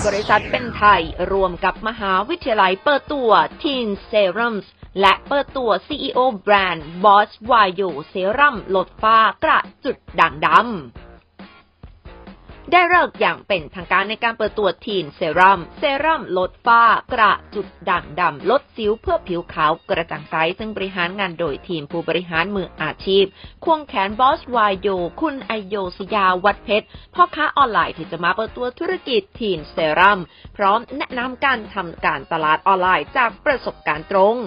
บริษัทเป็นไทยรวมกับมหาวิทยาลัยเปิดตัว Teen Serums และเปิดตัว CEO แบรนด์ Boss Vayo เซรั่มลดฝ้ากระจุดด่างดำได้เลิกอย่างเป็นทางการในการเปิดตัว Teen Serum เซรั่มลดฝ้ากระจุดด่างดำลดสิวเพื่อผิวขาวกระจ่างใสซึ่งบริหารงานโดยทีมผู้บริหารมืออาชีพควงแขนบอสวายโยคุณไอโยสยาวัดเพชรพ่อค้าออนไลน์ที่จะมาเปิดตัวธุรกิจ Teen Serum พร้อมแนะนำการทำการตลาดออนไลน์จากประสบการณ์ตรง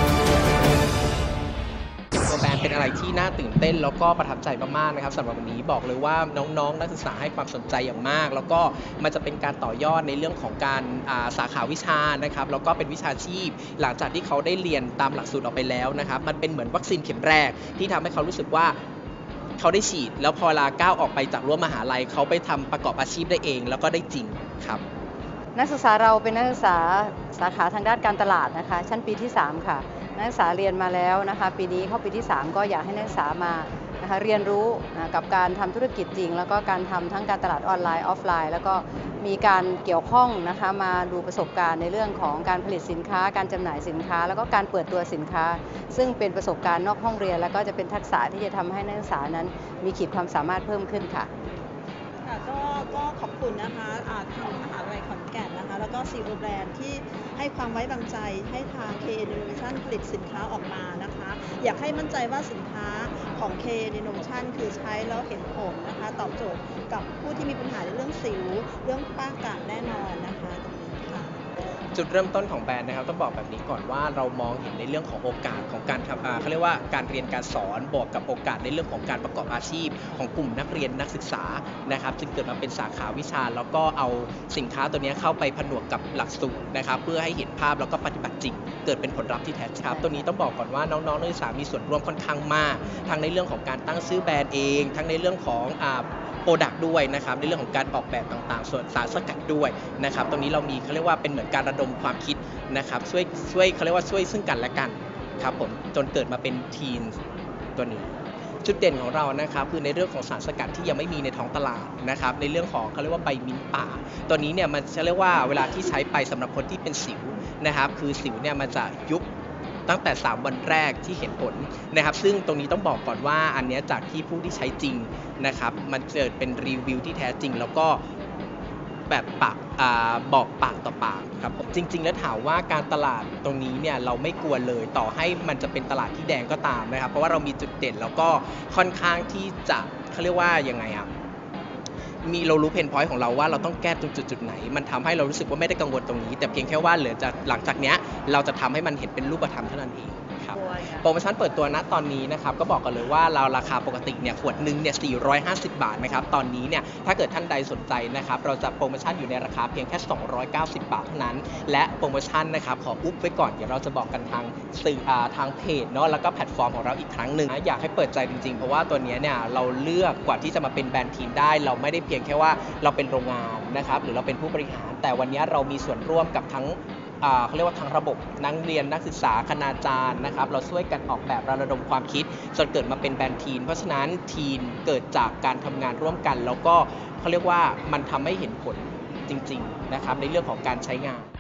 ตัวแบรนด์เป็นอะไรที่น่าตื่นเต้นแล้วก็ประทับใจมากๆนะครับสำหรับวันนี้บอกเลยว่าน้องๆนักศึกษาให้ความสนใจอย่างมากแล้วก็มันจะเป็นการต่อยอดในเรื่องของการสาขาวิชานะครับแล้วก็เป็นวิชาชีพหลังจากที่เขาได้เรียนตามหลักสูตรออกไปแล้วนะครับมันเป็นเหมือนวัคซีนเข็มแรกที่ทำให้เขารู้สึกว่าเขาได้ฉีดแล้วพอเวลาก้าวออกไปจากรั้วมหาลัยเขาไปทำประกอบอาชีพได้เองแล้วก็ได้จริงครับนักศึกษาเราเป็นนักศึกษาสาขาทางด้านการตลาดนะคะชั้นปีที่3ค่ะนักศึกษาเรียนมาแล้วนะคะปีนี้เข้าปีที่3ก็อยากให้นักศึกษามานะคะเรียนรู้กับการทำธุรกิจจริงแล้วก็การทำทั้งการตลาดออนไลน์ออฟไลน์แล้วก็มีการเกี่ยวข้องนะคะมาดูประสบการณ์ในเรื่องของการผลิตสินค้าการจำหน่ายสินค้าแล้วก็การเปิดตัวสินค้าซึ่งเป็นประสบการณ์นอกห้องเรียนแล้วก็จะเป็นทักษะที่จะทำให้นักศึกษานั้นมีขีดความสามารถเพิ่มขึ้นค่ะก็ขอบคุณนะคะทางมหาวิทยาลัยขอนแก่นนะคะแล้วก็ CEO แบรนด์ที่ให้ความไว้วางใจให้ทาง KN Innovation ผลิตสินค้าออกมานะคะอยากให้มั่นใจว่าสินค้าของ KN Innovation คือใช้แล้วเห็นผลนะคะตอบโจทย์กับผู้ที่มีปัญหาในเรื่องสิวเรื่องฝ้ากระแน่นอนนะคะตรงนี้ค่ะจุดเริ่มต้นของแบรนด์นะครับต้องบอกแบบนี้ก่อนว่าเรามองเห็นในเรื่องของโอกาสของการทำเขาเรียกว่าการเรียนการสอนบวกกับโอกาสในเรื่องของการประกอบอาชีพของกลุ่มนักเรียนนักศึกษานะครับจึงเกิดมาเป็นสาขาวิชาแล้วก็เอาสินค้าตัวนี้เข้าไปผนวกกับหลักสูตรนะครับเพื่อให้เห็นภาพแล้วก็ปฏิบัติจริงเกิดเป็นผลลัพธ์ที่แท้จริงตัวนี้ต้องบอกก่อนว่าน้องๆนักศึกษามีส่วนร่วมค่อนข้างมากทั้งในเรื่องของการตั้งชื่อแบรนด์เองทั้งในเรื่องของโปรดักต์ด้วยนะครับในเรื่องของการออกแบบต่างๆส่วนสารสกัดด้วยนะครับตรงนี้เรามีเขาเรียกว่าเป็นเหมือนการระดมความคิดนะครับช่วยเขาเรียกว่าช่วยซึ่งกันและกันครับผมจนเกิดมาเป็นทีนตัวนี้จุดเด่นของเรานะครับคือในเรื่องของสารสกัดที่ยังไม่มีในท้องตลาดนะครับในเรื่องของเขาเรียกว่าใบมิ้นป่าตัวนี้เนี่ยมันจะเรียกว่าเวลาที่ใช้ไปสำหรับคนที่เป็นสิวนะครับคือสิวเนี่ยมันจะยุบตั้งแต่3วันแรกที่เห็นผลนะครับซึ่งตรงนี้ต้องบอกก่อนว่าอันนี้จากที่ผู้ที่ใช้จริงนะครับมันเกิดเป็นรีวิวที่แท้จริงแล้วก็แบบบอกปากต่อปากครับผมจริงๆแล้วถามว่าการตลาดตรงนี้เนี่ยเราไม่กลัวเลยต่อให้มันจะเป็นตลาดที่แดงก็ตามนะครับเพราะว่าเรามีจุดเด่นแล้วก็ค่อนข้างที่จะเขาเรียกว่ายังไงเรารู้เพนพอยต์ของเราว่าเราต้องแก้ตรงจุดไหนมันทำให้เรารู้สึกว่าไม่ได้กังวลตรงนี้แต่เพียงแค่ว่าหลังจากนี้เราจะทำให้มันเห็นเป็นรูปธรรมเท่านั้นเองครับโปรโมชั่นเปิดตัวณตอนนี้นะครับก็บอกกันเลยว่าเราราคาปกติเนี่ยขวดนึงเนี่ย450 บาทนะครับตอนนี้เนี่ยถ้าเกิดท่านใดสนใจนะครับเราจะโปรโมชั่นอยู่ในราคาเพียงแค่290 บาทเท่านั้นและโปรโมชั่นนะครับขออุ๊บไว้ก่อนเดี๋ยวเราจะบอกกันทางสื่อทางเพจเนาะแล้วก็แพลตฟอร์มของเราอีกครั้งหนึ่งอยากให้เปิดใจจริงๆเพราะว่าตัวนี้เนี่ยเราเลือกกว่าที่จะมาเป็นแบรนด์ทีมได้เราไม่ได้เพียงแค่ว่าเราเป็นโรงงานนะครับหรือเราเป็นผู้บริหารแต่วันนี้เรามีส่วนร่วมกับทั้งเขาเรียกว่าทางระบบนักเรียนนักศึกษาคณาจารย์นะครับเราช่วยกันออกแบบระดมความคิดจนเกิดมาเป็นแบรนด์ทีนเพราะฉะนั้นทีนเกิดจากการทำงานร่วมกันแล้วก็เขาเรียกว่ามันทำให้เห็นผลจริงๆนะครับในเรื่องของการใช้งาน